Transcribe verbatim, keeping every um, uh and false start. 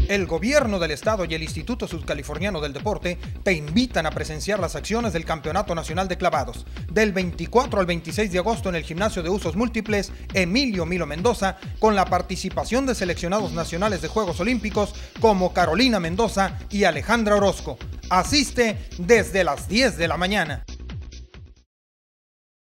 El gobierno del estado y el Instituto Sudcaliforniano del Deporte te invitan a presenciar las acciones del Campeonato Nacional de Clavados del veinticuatro al veintiséis de agosto en el Gimnasio de Usos Múltiples Emilio Milo Mendoza, con la participación de seleccionados nacionales de Juegos Olímpicos como Carolina Mendoza y Alejandra Orozco. Asiste desde las diez de la mañana.